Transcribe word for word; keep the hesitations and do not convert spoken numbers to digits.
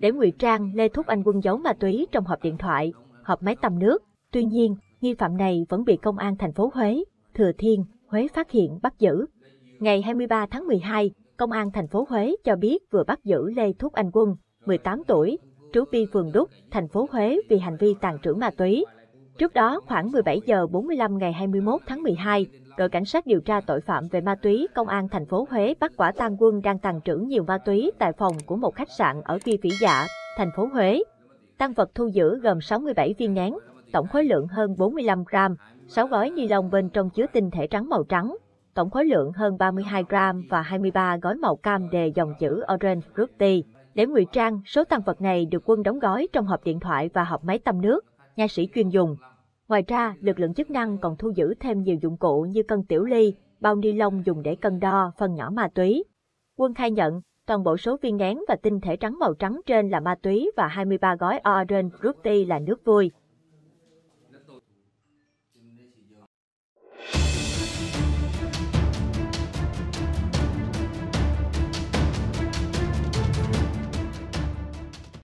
để ngụy trang, Lê Thúc Anh Quân giấu ma túy trong hộp điện thoại, hộp máy tăm nước. Tuy nhiên, nghi phạm này vẫn bị công an thành phố Huế, Thừa Thiên, Huế phát hiện bắt giữ. Ngày hai mươi ba tháng mười hai, công an thành phố Huế cho biết vừa bắt giữ Lê Thúc Anh Quân, mười tám tuổi, trú Bi phường Đúc, thành phố Huế vì hành vi tàng trữ ma túy. Trước đó, khoảng mười bảy giờ bốn mươi lăm ngày hai mươi mốt tháng mười hai, đội cảnh sát điều tra tội phạm về ma túy công an thành phố Huế bắt quả tang Quân đang tàng trữ nhiều ma túy tại phòng của một khách sạn ở Kỳ Phỉ Dạ, thành phố Huế. Tang vật thu giữ gồm sáu mươi bảy viên nén, tổng khối lượng hơn bốn mươi lăm gam, sáu gói ni lông bên trong chứa tinh thể trắng màu trắng, tổng khối lượng hơn ba mươi hai gam và hai mươi ba gói màu cam đề dòng chữ Orange Fruity. Để ngụy trang, số tang vật này được Quân đóng gói trong hộp điện thoại và hộp máy tăm nước, nha sĩ chuyên dùng. Ngoài ra, lực lượng chức năng còn thu giữ thêm nhiều dụng cụ như cân tiểu ly, bao ni lông dùng để cân đo, phân nhỏ ma túy. Quân khai nhận, toàn bộ số viên nén và tinh thể trắng màu trắng trên là ma túy và hai mươi ba gói Orange Fruity là nước vui.